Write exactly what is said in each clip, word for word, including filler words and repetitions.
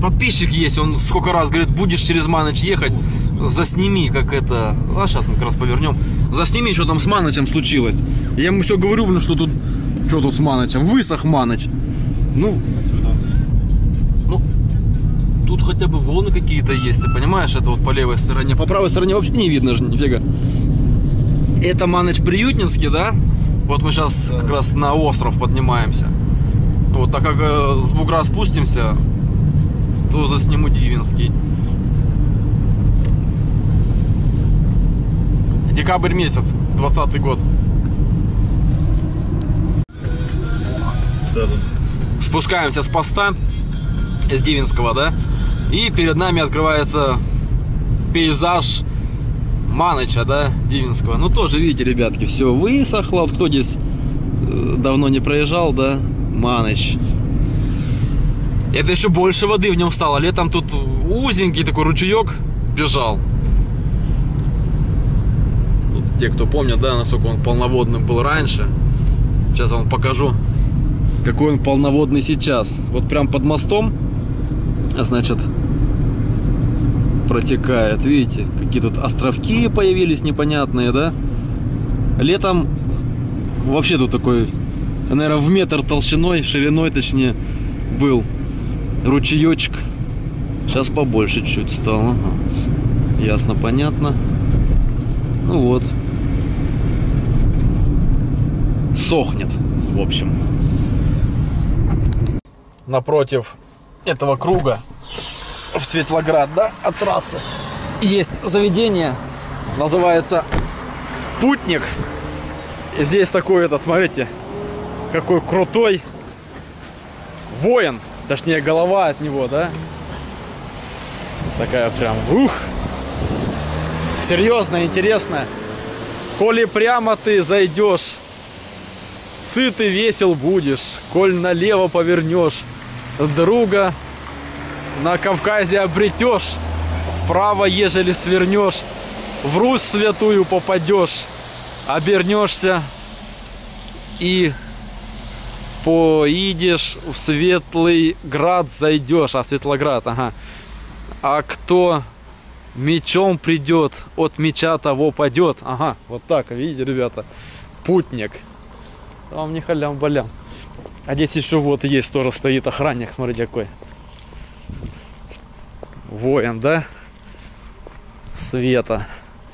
подписчик есть, он сколько раз говорит, будешь через Маныч ехать, засними, как это... А сейчас мы как раз повернем. Засними, что там с Манычем случилось. Я ему все говорю, блин, что тут... Что тут с Манычем? Высох Маныч. Ну... Ну... Тут хотя бы волны какие-то есть, ты понимаешь? Это вот по левой стороне. По правой стороне вообще не видно же, нифига. Это Маныч Приютнинский, да? Вот мы сейчас да. как раз на остров поднимаемся. Вот, так как э, с бугра спустимся, то засниму Дивинский. Декабрь месяц, двадцатый год. Да, да. Спускаемся с поста, с Дивинского, да? И перед нами открывается пейзаж Маныча, да, Дивинского. Ну, тоже, видите, ребятки, все высохло. Вот кто здесь давно не проезжал, да? Маныч. Это еще больше воды в нем стало. Летом тут узенький такой ручеек бежал. Тут те, кто помнят, да, насколько он полноводным был раньше. Сейчас я вам покажу, какой он полноводный сейчас. Вот прям под мостом, значит, протекает. Видите, какие тут островки появились непонятные, да? Летом вообще тут такой, наверное, в метр толщиной, шириной точнее, был ручеечек. Сейчас побольше чуть-чуть стало. Ага. Ясно, понятно. Ну вот. Сохнет, в общем. Напротив этого круга в Светлоград, да, от трассы, есть заведение, называется Путник. И здесь такой этот, смотрите, какой крутой воин, точнее голова от него, да, такая прям, ух, серьезная, интересная. Коли прямо ты зайдешь, сытый весел будешь, коль налево повернешь, друга на Кавказе обретешь, вправо, ежели свернешь, в Русь святую попадешь, обернешься и поедешь в Светлый Град зайдешь. А, Светлоград, ага. А кто мечом придет, от меча того падет. Ага, вот так, видите, ребята, Путник. Там не халям-балям. А здесь еще вот есть, тоже стоит охранник, смотрите какой. Воин, да? Света.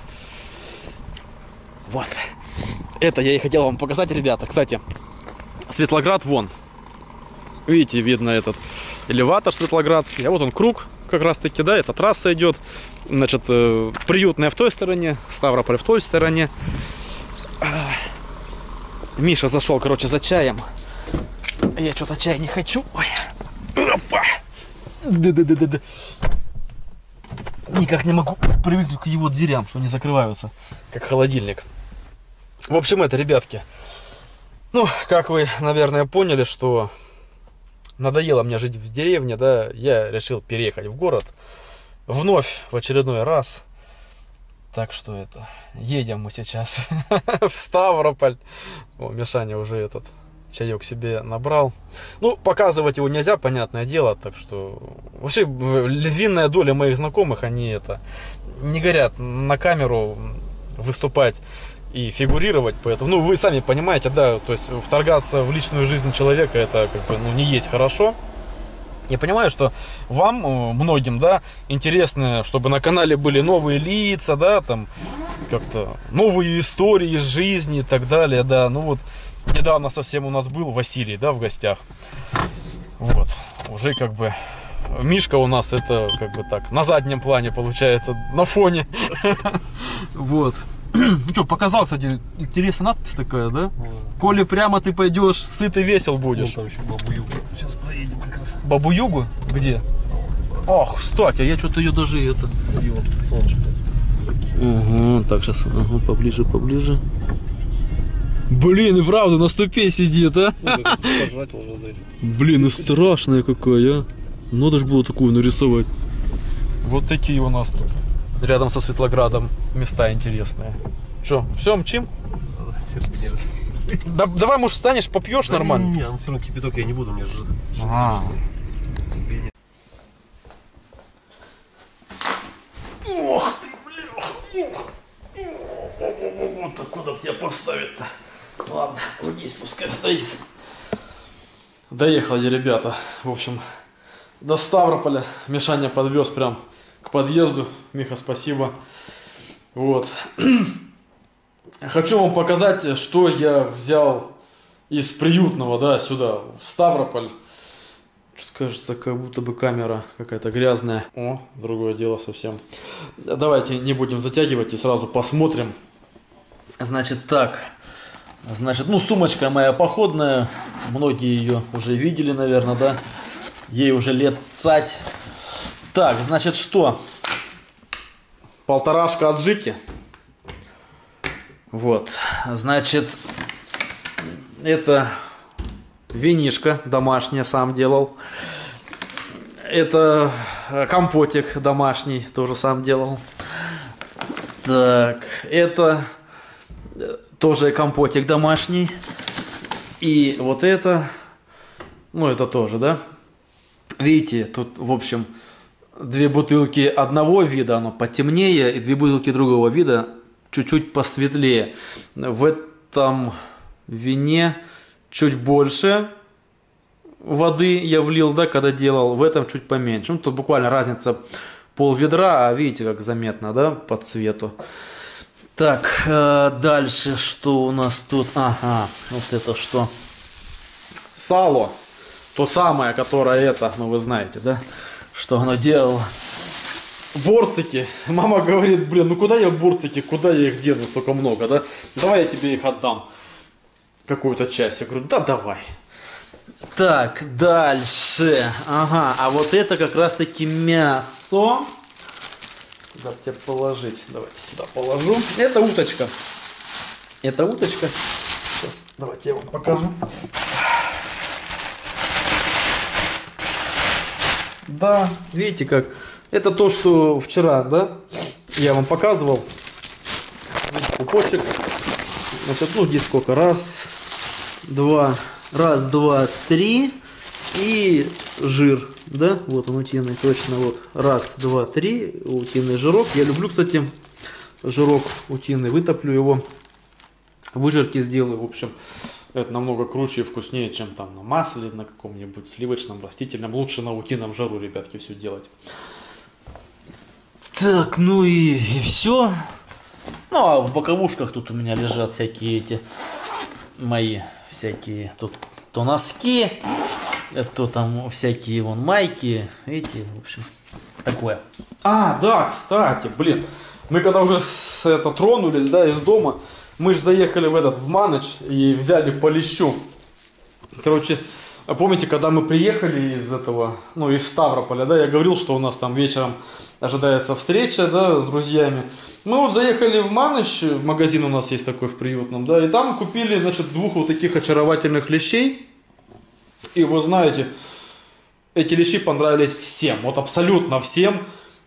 Вот. Это я и хотел вам показать, ребята. Кстати, Светлоград вон. Видите, видно этот элеватор Светлоградский. А вот он круг, как раз таки, да, эта трасса идет. Значит, Приютная в той стороне, Ставрополь в той стороне. Миша зашел, короче, за чаем. Я что-то чай не хочу. Ой. Опа. Да-да-да-да-да. Никак не могу привыкнуть к его дверям, что они закрываются, как холодильник. В общем, это, ребятки. Ну, как вы, наверное, поняли, что надоело мне жить в деревне, да, я решил переехать в город. Вновь, в очередной раз. Так что это, едем мы сейчас в Ставрополь. О, Мишаня уже этот чаек себе набрал. Ну, показывать его нельзя, понятное дело. Так что, вообще, львиная доля моих знакомых, они это, не горят на камеру выступать и фигурировать. Поэтому, ну, вы сами понимаете, да, то есть вторгаться в личную жизнь человека, это как бы, ну, не есть хорошо. Я понимаю, что вам, многим, да, интересно, чтобы на канале были новые лица, да, там, как-то новые истории из жизни и так далее, да. Ну вот, недавно совсем у нас был Василий, да, в гостях. Вот, уже как бы Мишка у нас это, как бы так, на заднем плане получается, на фоне. Вот. Ну что, показал, кстати, интересная надпись такая, да? Коли прямо ты пойдешь, сытый весел будешь. Вон там еще Бабу-Югу. Сейчас проедем как раз. Бабу-Югу? Где? Ах, кстати, я что-то ее даже это... И вот тут солнышко. Угу, так, сейчас, ага, поближе, поближе. Блин, и правда, на ступе сидит, а? Блин, ну страшная какая, а? Надо же было такую нарисовать. Вот такие у нас тут. Рядом со Светлоградом места интересные. Что, все, мчим? Да, давай, может, встанешь, попьешь, да, нормально? Не, не, ну все равно кипяток я не буду, мне же... А. Ох ты, бля. Вот куда бы тебя поставить-то? Ладно, вот здесь пускай стоит. Доехали, ребята. В общем, до Ставрополя. Мишаня подвез прям к подъезду. Миха, спасибо. Вот. Хочу вам показать, что я взял из приютного, да, сюда, в Ставрополь. Что-то кажется, как будто бы камера какая-то грязная. О, другое дело совсем. Давайте не будем затягивать и сразу посмотрим. Значит, так. Значит, ну, сумочка моя походная. Многие ее уже видели, наверное, да? Ей уже лет цать. Так, значит, что? Полторашка аджики. Вот. Значит, это винишко домашнее сам делал. Это компотик домашний тоже сам делал. Так, это тоже компотик домашний. И вот это, ну это тоже, да? Видите, тут, в общем, две бутылки одного вида, оно потемнее, и две бутылки другого вида, чуть-чуть посветлее. В этом вине чуть больше воды я влил, да, когда делал, в этом чуть поменьше. Ну, тут буквально разница пол ведра, а видите, как заметно, да, по цвету. Так, э, дальше что у нас тут? Ага, вот это что? Сало. То самое, которое это, ну вы знаете, да, что оно делало. Борцики. Мама говорит, блин, ну куда я борцики, куда я их дену, столько много, да? Давай я тебе их отдам. Какую-то часть. Я говорю, да давай. Так, дальше. Ага, а вот это как раз таки мясо. Куда тебе положить? Давайте сюда положу. Это уточка. Это уточка. Сейчас, давайте я вам покажу. Да, видите как. Это то, что вчера, да, я вам показывал. Пупочек. Значит, ну здесь сколько? Раз, два, раз, два, три. И жир, да, вот он утиный, точно, вот. Раз, два, три, утиный жирок. Я люблю, кстати, жирок утиный. Вытоплю его, выжарки сделаю, в общем. Это намного круче и вкуснее, чем там на масле, на каком-нибудь сливочном, растительном. Лучше на утином жару, ребятки, все делать. Так, ну и, и все. Ну, а в боковушках тут у меня лежат всякие эти мои всякие, тут то носки, то там всякие вон майки, эти, в общем, такое. А, да, кстати, блин, мы когда уже с, это, тронулись, да, из дома, мы же заехали в этот, в Маныч и взяли по лещу. Короче, помните, когда мы приехали из этого, ну, из Ставрополя, да, я говорил, что у нас там вечером ожидается встреча, да, с друзьями. Мы вот заехали в Маныч, магазин у нас есть такой в приютном, да, и там купили, значит, двух вот таких очаровательных лещей. И вы знаете, эти лещи понравились всем, вот абсолютно всем.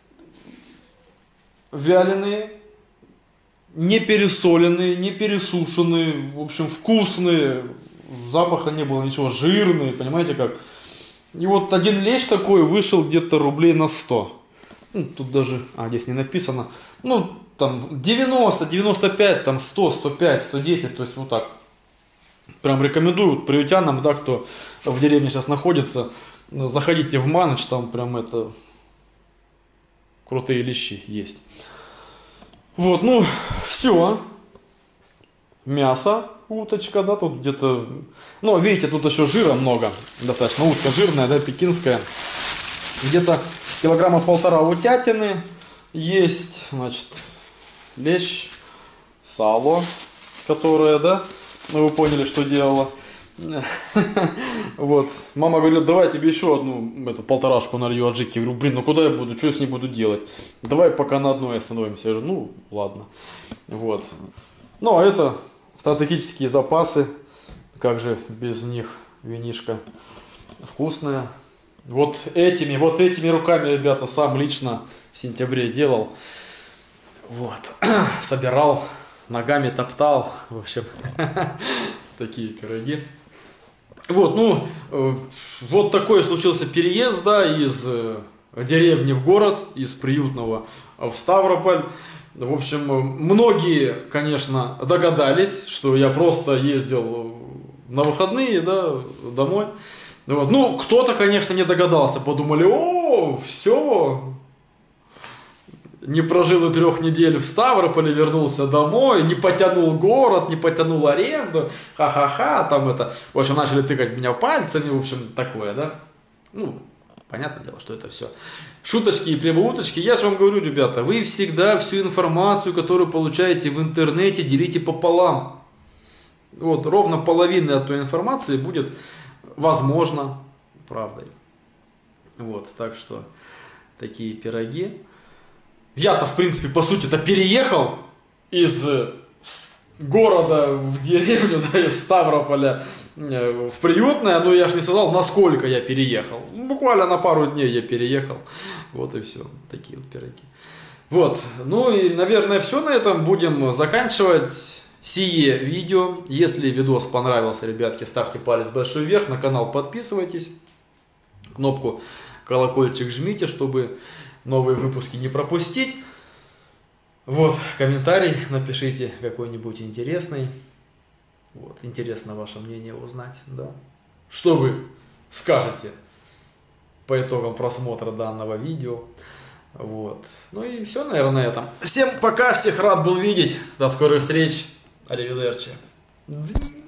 Вяленые, не пересоленные, не пересушенные, в общем, вкусные, запаха не было ничего, жирные, понимаете как. И вот один лещ такой вышел где-то рублей на сто. Ну, тут даже, а здесь не написано, ну, там девяносто, девяносто пять, там сто, сто пять, сто десять, то есть вот так. Прям рекомендую вот, приютянам, да, кто в деревне сейчас находится, заходите в Маныч, там прям это, крутые лещи есть. Вот, ну, все. Мясо, уточка, да, тут где-то, ну, видите, тут еще жира много, достаточно, утка жирная, да, пекинская. Где-то килограмма полтора утятины есть, значит, лещ, сало, которое, да, ну, вы поняли, что делала. Вот, мама говорит, давай тебе еще одну, эту полторашку налью аджики. Я говорю, блин, ну куда я буду, что я с ней буду делать? Давай пока на одной остановимся. Я говорю, ну, ладно. Вот. Ну, а это стратегические запасы. Как же без них винишко вкусное. Вот этими, вот этими руками, ребята, сам лично в сентябре делал. Вот. Собирал, ногами топтал. В общем, такие пироги. Вот, ну, э, вот такой случился переезд, да, из э, деревни в город, из Приютного в Ставрополь. В общем, многие, конечно, догадались, что я просто ездил на выходные, да, домой. Вот. Ну, кто-то, конечно, не догадался, подумали, о, все, не прожил и трех недель в Ставрополе, вернулся домой, не потянул город, не потянул аренду, ха-ха-ха, там это, в общем, начали тыкать меня пальцами, в общем, такое, да. Ну, понятное дело, что это все шуточки и прибауточки. Я же вам говорю, ребята, вы всегда всю информацию, которую получаете в интернете, делите пополам. Вот, ровно половина от той информации будет, возможно, правдой. Вот, так что такие пироги. Я-то, в принципе, по сути-то переехал из города в деревню, да, из Ставрополя в Приютное, но я же не сказал, насколько я переехал. Буквально на пару дней я переехал. Вот и все. Такие вот пироги. Вот. Ну и, наверное, все на этом. Будем заканчивать сие видео. Если видос понравился, ребятки, ставьте палец большой вверх. На канал подписывайтесь. Кнопку колокольчик жмите, чтобы новые выпуски не пропустить. Вот, комментарий напишите какой-нибудь интересный. Вот, интересно ваше мнение узнать, да. Что вы скажете по итогам просмотра данного видео. Вот. Ну и все, наверное, на этом. Всем пока, всех рад был видеть. До скорых встреч. Аривидерчи.